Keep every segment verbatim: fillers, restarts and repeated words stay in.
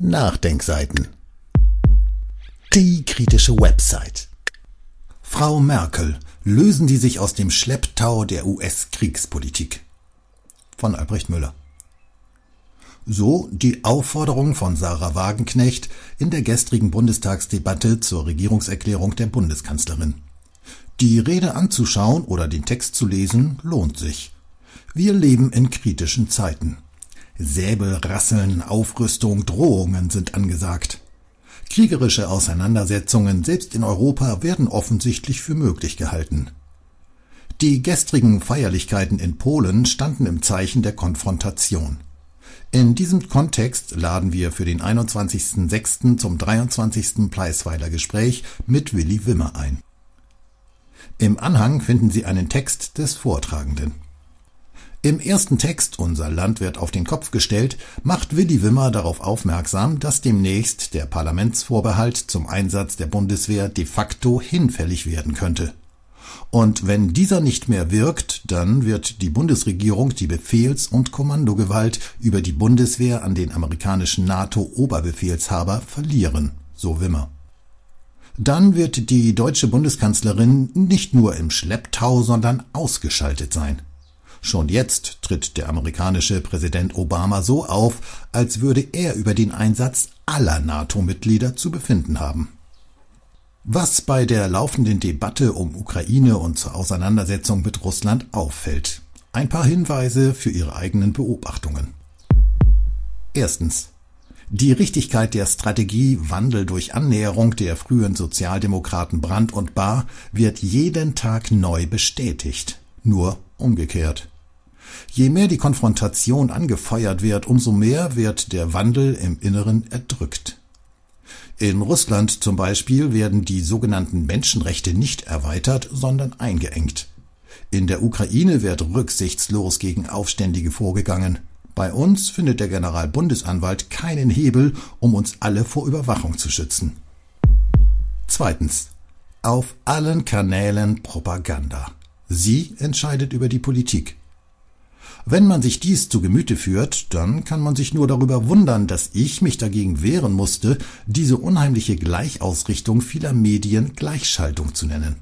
Nachdenkseiten. Die kritische Website. Frau Merkel, lösen Sie sich aus dem Schlepptau der U S-Kriegspolitik. Von Albrecht Müller. So die Aufforderung von Sarah Wagenknecht in der gestrigen Bundestagsdebatte zur Regierungserklärung der Bundeskanzlerin. Die Rede anzuschauen oder den Text zu lesen lohnt sich. Wir leben in kritischen Zeiten. Säbelrasseln, Aufrüstung, Drohungen sind angesagt. Kriegerische Auseinandersetzungen, selbst in Europa, werden offensichtlich für möglich gehalten. Die gestrigen Feierlichkeiten in Polen standen im Zeichen der Konfrontation. In diesem Kontext laden wir für den einundzwanzigsten sechsten zum dreiundzwanzigsten Pleisweiler Gespräch mit Willi Wimmer ein. Im Anhang finden Sie einen Text des Vortragenden. Im ersten Text, Unser Land wird auf den Kopf gestellt, macht Willi Wimmer darauf aufmerksam, dass demnächst der Parlamentsvorbehalt zum Einsatz der Bundeswehr de facto hinfällig werden könnte. Und wenn dieser nicht mehr wirkt, dann wird die Bundesregierung die Befehls- und Kommandogewalt über die Bundeswehr an den amerikanischen NATO-Oberbefehlshaber verlieren, so Wimmer. Dann wird die deutsche Bundeskanzlerin nicht nur im Schlepptau, sondern ausgeschaltet sein. Schon jetzt tritt der amerikanische Präsident Obama so auf, als würde er über den Einsatz aller NATO-Mitglieder zu befinden haben. Was bei der laufenden Debatte um Ukraine und zur Auseinandersetzung mit Russland auffällt. Ein paar Hinweise für Ihre eigenen Beobachtungen. Erstens. Die Richtigkeit der Strategie Wandel durch Annäherung der frühen Sozialdemokraten Brandt und Bahr wird jeden Tag neu bestätigt, nur umgekehrt. Je mehr die Konfrontation angefeuert wird, umso mehr wird der Wandel im Inneren erdrückt. In Russland zum Beispiel werden die sogenannten Menschenrechte nicht erweitert, sondern eingeengt. In der Ukraine wird rücksichtslos gegen Aufständige vorgegangen. Bei uns findet der Generalbundesanwalt keinen Hebel, um uns alle vor Überwachung zu schützen. Zweitens. Auf allen Kanälen Propaganda. Sie entscheidet über die Politik. Wenn man sich dies zu Gemüte führt, dann kann man sich nur darüber wundern, dass ich mich dagegen wehren musste, diese unheimliche Gleichausrichtung vieler Medien Gleichschaltung zu nennen.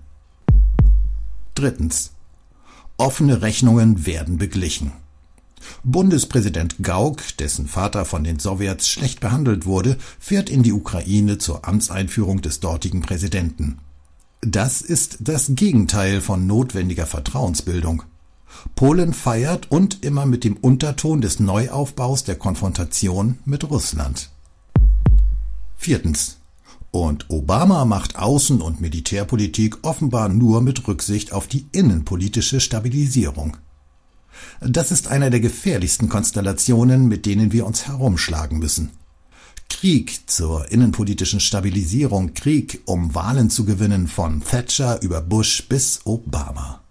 Drittens. Offene Rechnungen werden beglichen. Bundespräsident Gauck, dessen Vater von den Sowjets schlecht behandelt wurde, fährt in die Ukraine zur Amtseinführung des dortigen Präsidenten. Das ist das Gegenteil von notwendiger Vertrauensbildung. Polen feiert und immer mit dem Unterton des Neuaufbaus der Konfrontation mit Russland. Viertens. Und Obama macht Außen- und Militärpolitik offenbar nur mit Rücksicht auf die innenpolitische Stabilisierung. Das ist eine der gefährlichsten Konstellationen, mit denen wir uns herumschlagen müssen. Krieg zur innenpolitischen Stabilisierung, Krieg, um Wahlen zu gewinnen, von Thatcher über Bush bis Obama.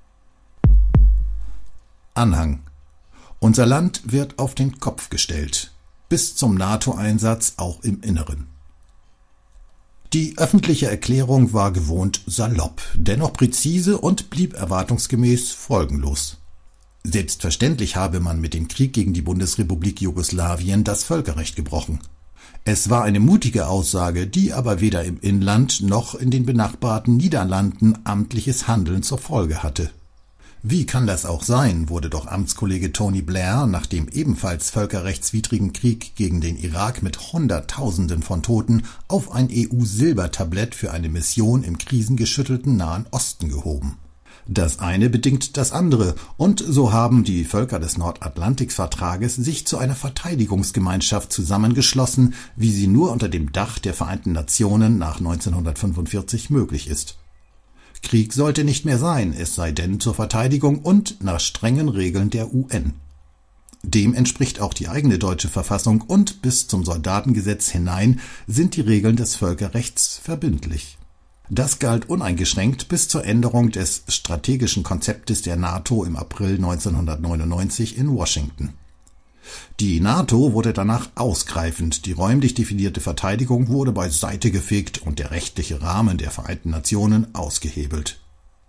Anhang. Unser Land wird auf den Kopf gestellt, bis zum NATO-Einsatz auch im Inneren. Die öffentliche Erklärung war gewohnt salopp, dennoch präzise und blieb erwartungsgemäß folgenlos. Selbstverständlich habe man mit dem Krieg gegen die Bundesrepublik Jugoslawien das Völkerrecht gebrochen. Es war eine mutige Aussage, die aber weder im Inland noch in den benachbarten Niederlanden amtliches Handeln zur Folge hatte. Wie kann das auch sein, wurde doch Amtskollege Tony Blair nach dem ebenfalls völkerrechtswidrigen Krieg gegen den Irak mit Hunderttausenden von Toten auf ein E U-Silbertablett für eine Mission im krisengeschüttelten Nahen Osten gehoben. Das eine bedingt das andere, und so haben die Völker des Nordatlantikvertrages sich zu einer Verteidigungsgemeinschaft zusammengeschlossen, wie sie nur unter dem Dach der Vereinten Nationen nach neunzehnhundertfünfundvierzig möglich ist. Krieg sollte nicht mehr sein, es sei denn zur Verteidigung und nach strengen Regeln der U N. Dem entspricht auch die eigene deutsche Verfassung und bis zum Soldatengesetz hinein sind die Regeln des Völkerrechts verbindlich. Das galt uneingeschränkt bis zur Änderung des strategischen Konzeptes der NATO im April neunzehnhundertneunundneunzig in Washington. Die NATO wurde danach ausgreifend, die räumlich definierte Verteidigung wurde beiseite gefegt und der rechtliche Rahmen der Vereinten Nationen ausgehebelt.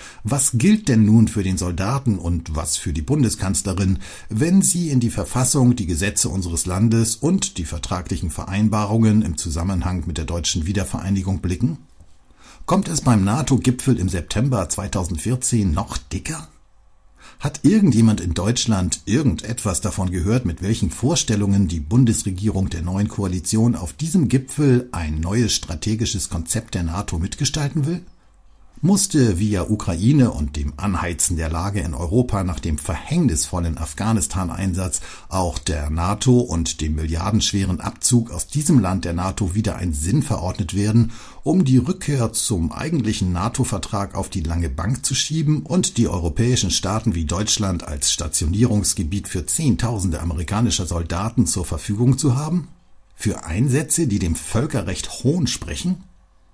Was gilt denn nun für den Soldaten und was für die Bundeskanzlerin, wenn sie in die Verfassung, die Gesetze unseres Landes und die vertraglichen Vereinbarungen im Zusammenhang mit der deutschen Wiedervereinigung blicken? Kommt es beim NATO-Gipfel im September zweitausendvierzehn noch dicker? Hat irgendjemand in Deutschland irgendetwas davon gehört, mit welchen Vorstellungen die Bundesregierung der neuen Koalition auf diesem Gipfel ein neues strategisches Konzept der NATO mitgestalten will? Musste via Ukraine und dem Anheizen der Lage in Europa nach dem verhängnisvollen Afghanistan-Einsatz auch der NATO und dem milliardenschweren Abzug aus diesem Land der NATO wieder ein Sinn verordnet werden, um die Rückkehr zum eigentlichen NATO-Vertrag auf die lange Bank zu schieben und die europäischen Staaten wie Deutschland als Stationierungsgebiet für Zehntausende amerikanischer Soldaten zur Verfügung zu haben? Für Einsätze, die dem Völkerrecht Hohn sprechen?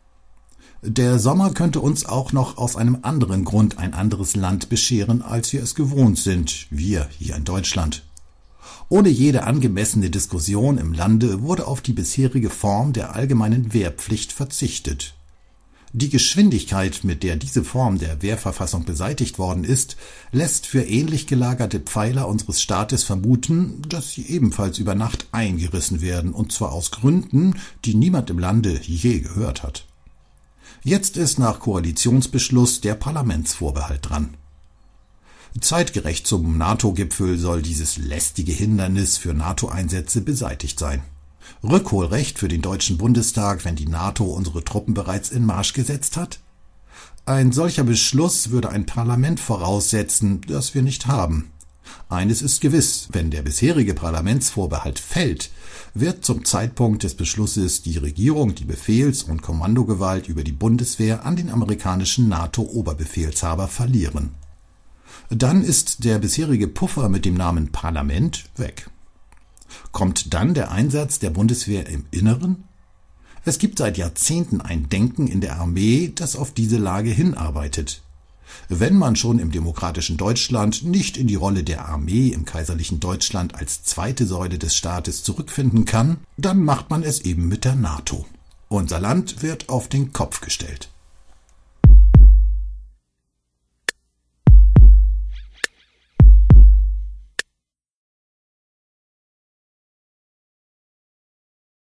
Der Sommer könnte uns auch noch aus einem anderen Grund ein anderes Land bescheren, als wir es gewohnt sind, wir hier in Deutschland. Ohne jede angemessene Diskussion im Lande wurde auf die bisherige Form der allgemeinen Wehrpflicht verzichtet. Die Geschwindigkeit, mit der diese Form der Wehrverfassung beseitigt worden ist, lässt für ähnlich gelagerte Pfeiler unseres Staates vermuten, dass sie ebenfalls über Nacht eingerissen werden, und zwar aus Gründen, die niemand im Lande je gehört hat. Jetzt ist nach Koalitionsbeschluss der Parlamentsvorbehalt dran. Zeitgerecht zum NATO-Gipfel soll dieses lästige Hindernis für NATO-Einsätze beseitigt sein. Rückholrecht für den Deutschen Bundestag, wenn die NATO unsere Truppen bereits in Marsch gesetzt hat? Ein solcher Beschluss würde ein Parlament voraussetzen, das wir nicht haben. Eines ist gewiss, wenn der bisherige Parlamentsvorbehalt fällt, wird zum Zeitpunkt des Beschlusses die Regierung die Befehls- und Kommandogewalt über die Bundeswehr an den amerikanischen NATO-Oberbefehlshaber verlieren. Dann ist der bisherige Puffer mit dem Namen Parlament weg. Kommt dann der Einsatz der Bundeswehr im Inneren? Es gibt seit Jahrzehnten ein Denken in der Armee, das auf diese Lage hinarbeitet. Wenn man schon im demokratischen Deutschland nicht in die Rolle der Armee im kaiserlichen Deutschland als zweite Säule des Staates zurückfinden kann, dann macht man es eben mit der NATO. Unser Land wird auf den Kopf gestellt.